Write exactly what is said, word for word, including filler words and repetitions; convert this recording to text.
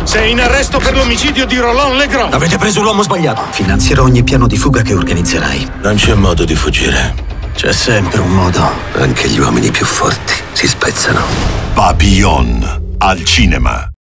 Sei in arresto per l'omicidio di Roland Legrand. Avete preso l'uomo sbagliato. Finanzierò ogni piano di fuga che organizzerai. Non c'è modo di fuggire. C'è sempre un modo. Anche gli uomini più forti si spezzano. Papillon al cinema.